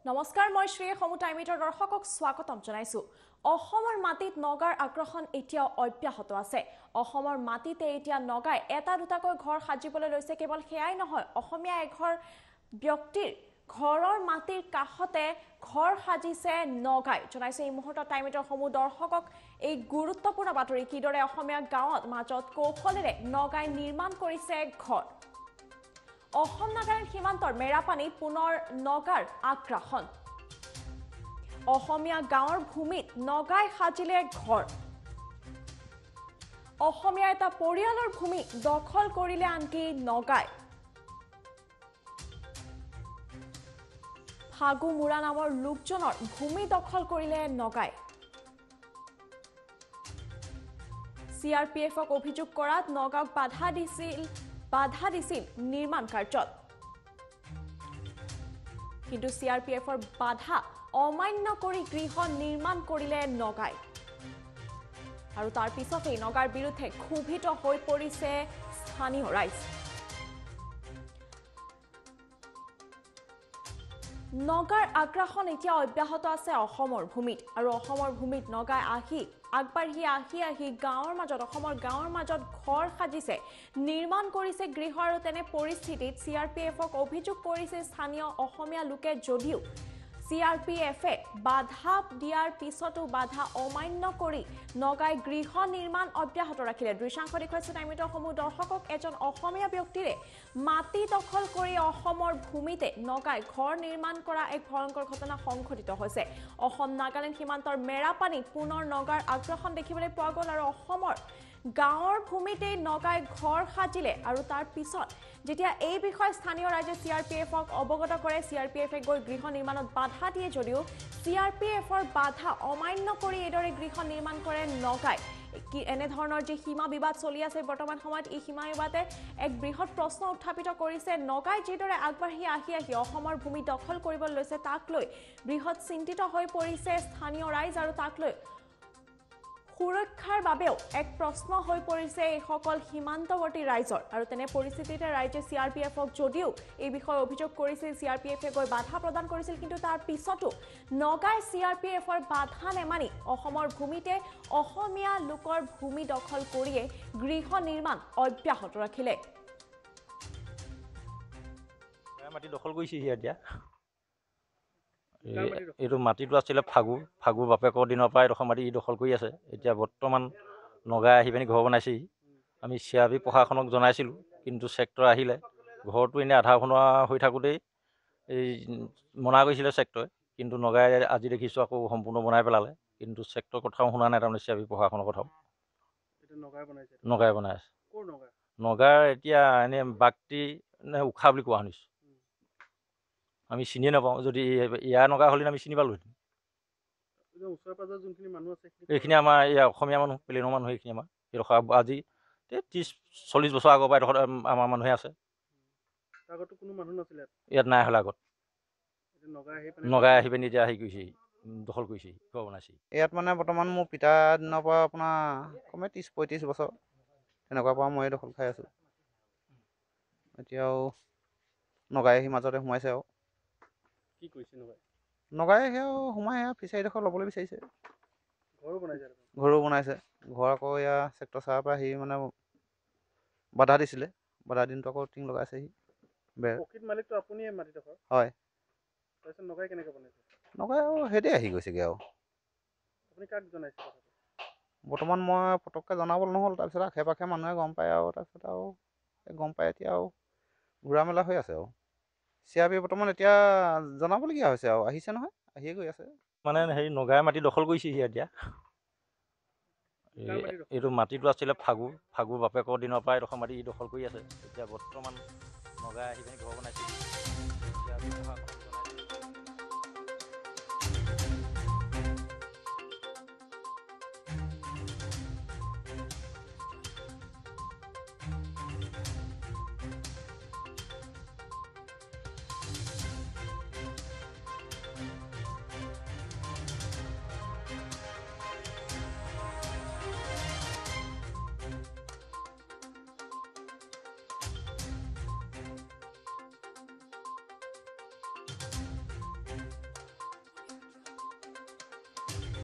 নমস্কাৰ মই শ্ৰী সমু টাইমিটৰ দৰ্শকক স্বাগতম জনাইছো। অসমৰ মাটিত নগাৰ আগ্ৰাসন এতিয়াও অব্যাহত আছে। অসমৰ মাটিতে এতিয়া নগাই এটা দুটাকৈ ঘৰ সাজিবলৈ লৈছে। কেৱল সেয়াই নহয়, অসমীয়া এঘৰ ব্যক্তিৰ ঘৰৰ মাটিৰ কাষতে ঘৰ সাজিছে নগাই। জনাইছে এই মুহূৰ্তত টাইমিটৰ সমূহ দৰ্শকক এই গুৰুত্বপূৰ্ণ বাতৰি কিদৰে অসমীয়া গাঁৱত মাজত কৌশলেৰে নগাই নিৰ্মাণ কৰিছে ঘৰ। অসম নাগালেণ্ড সীমান্তৰ মেৰাপানীত পুনৰ নগাৰ আগ্ৰাসন। অসমীয়া গাঁৱৰ ভূমিত নগাই সাজিলে ঘৰ। অসমীয়া এটা পৰিয়ালৰ ভূমি দখল কৰিলে আনকি নগাই। ফাগু মুৰা নামৰ লোকজনৰ ভূমি দখল কৰিলে নগাই। CRPFক অভিযোগ কৰাত নগাঁওক বাধা দিছিল নিৰ্মাণ কাৰ্যত। কিন্তু CRPFৰ বাধা অমান্য কৰি গৃহ নিৰ্মাণ কৰিলে নগাই। আৰু তাৰ পিছতেই নগাৰ বিৰুদ্ধে ক্ষোভিত হৈ পৰিছে স্থানীয় ৰাইজ। নগাৰ আগ্ৰাসন এতিয়া অব্যাহত আছে অসমৰ ভূমিত। আৰু অসমৰ ভূমিত নগাই আগবাঢ়ি আহি গাঁৱৰ মাজত অসমৰ গাঁৱৰ মাজত ঘৰ সাজিছে, নিৰ্মাণ কৰিছে গৃহ। আৰু তেনে পৰিস্থিতিত CRPFক অভিযোগ কৰিছে স্থানীয় অসমীয়া লোকে। যদিও CRPFে বাধা দিয়াৰ পিছতো বাধা অমান্য কৰি নগাই গৃহ নিৰ্মাণ অব্যাহত ৰাখিলে। দৃশ্যাংশ দেখুৱাইছে টাইমিটৰ সমূহ দৰ্শকক। এজন অসমীয়া ব্যক্তিৰে মাটি দখল কৰি অসমৰ ভূমিতে নগাই ঘৰ নিৰ্মাণ কৰা এক ভয়ংকৰ ঘটনা সংঘটিত হৈছে। অসম নাগালেণ্ড সীমান্তৰ মেৰাপানীত পুনৰ নগাৰ আগ্ৰাসন দেখিবলৈ পোৱা গ'ল। আৰু অসমৰ গাঁৱৰ ভূমিতেই নগাই ঘৰ সাজিলে। আৰু তাৰ পিছত যেতিয়া এই বিষয়ে স্থানীয় ৰাইজে CRPFক অৱগত কৰে, CRPFে গৈ গৃহ নিৰ্মাণত বাধা দিয়ে। যদিও CRPFৰ বাধা অমান্য কৰি এইদৰে গৃহ নিৰ্মাণ কৰে নগাই। এনেধৰণৰ যি সীমা বিবাদ চলি আছে বৰ্তমান সময়ত, এই সীমা বিবাদে এক বৃহৎ প্ৰশ্ন উত্থাপিত কৰিছে। নগাই যিদৰে আগবাঢ়ি আহি অসমৰ ভূমি দখল কৰিবলৈ লৈছে, তাক লৈ বৃহৎ চিন্তিত হৈ পৰিছে স্থানীয় ৰাইজ। আৰু তাক লৈ সুৰক্ষাৰ বাবেও এক প্ৰশ্ন হৈ পৰিছে এইসকল সীমান্তৱৰ্তী ৰাইজৰ। আৰু তেনে পৰিস্থিতিতে ৰাইজে CRPFক যদিও এই বিষয়ে অভিযোগ কৰিছিল, CRPFে গৈ বাধা প্ৰদান কৰিছিল, কিন্তু তাৰ পিছতো নগাই CRPFৰ বাধা নেমানি অসমৰ ভূমিতে অসমীয়া লোকৰ ভূমি দখল কৰিয়ে গৃহ নিৰ্মাণ অব্যাহত ৰাখিলে। মাটি দখল কৰিছে এতিয়া। এইটো মাটিটো আছিলে ফাগুৰ বাপেকৰ দিনৰ পৰা এইডোখৰ মাটি দখল কৰি আছে। এতিয়া বৰ্তমান নগাই আহি পিনি ঘৰ বনাইছেহি। আমি CRP প্ৰশাসনক জনাইছিলোঁ, কিন্তু ছেক্টৰ আহিলে। ঘৰটো এনেই আধা বনোৱা হৈ থাকোঁতেই এই মনা কৰিছিলে ছেক্টৰে, কিন্তু নগাই আজি দেখিছোঁ আকৌ সম্পূৰ্ণ বনাই পেলালে। কিন্তু ছেক্টৰ কথাও শুনা নাই, তাৰমানে CRP প্ৰশাসনৰ কথাও। নগাই বনাই আছে। নগাৰ এতিয়া এনেই বাক্তি নে উশাহ বুলি কোৱা শুনিছোঁ। আমি চিনিয়ে নাপাওঁ। যদি ইয়াৰ নগা হ'লে আমি চিনি পালোঁহেঁতেন। এইখিনি আমাৰ ইয়াৰ অসমীয়া মানুহ, প্লেনৰ মানুহ। এইখিনি আমাৰ এইডোখৰ আজি 30-40 বছৰ আগৰ পৰা এডোখৰ আমাৰ মানুহে আছে। ইয়াত নাই হ'লে আগত। নগাই আহি পিনি এতিয়া হেৰি কৰিছেহি, দখল কৰিছেহি, ঘৰ বনাইছেহি। ইয়াত মানে বৰ্তমান মোৰ পিতাৰ দিনৰ পৰা আপোনাৰ কমে 30-35 বছৰ তেনেকুৱাৰ পৰা মই দখল খাই আছোঁ। এতিয়াও নগাই আহি মাজতে সোমাইছে। আৰু কি কৰিছে নগাই সেয়াও সোমাই ফিচাৰীডোখৰ ল'বলৈ বিচাৰিছে। ঘৰো বনাইছে। ঘৰ আকৌ এয়া ছেক্টৰ চাৰৰ পৰা আহি মানে বাধা দিছিলে। বাধা দিনটো আকৌ টিং লগাইছেহি। হয়। নগাই আৰু সেইদে আহি গৈছেগৈ। আৰু বৰ্তমান মই পটককৈ জনাবলৈ নহ'ল। তাৰপিছত আশে পাশে মানুহে গম পায়। আৰু তাৰপিছত আৰু গম পায় এতিয়া আৰু ঘূৰা মেলা হৈ আছে। আৰু CRP বৰ্তমান এতিয়া জনাবলগীয়া হৈছে। আৰু আহিছে নহয়, আহিয়ে গৈ আছে। মানে হেৰি নগাই মাটি দখল কৰিছেহি এতিয়া। এইটো মাটিটো আছিলে ফাগুৰ বাপেকৰ দিনৰ পৰা এইডোখৰ মাটি দখল কৰি আছে। এতিয়া বৰ্তমান নগাই আহি পিনি ঘৰ বনাইছেহি।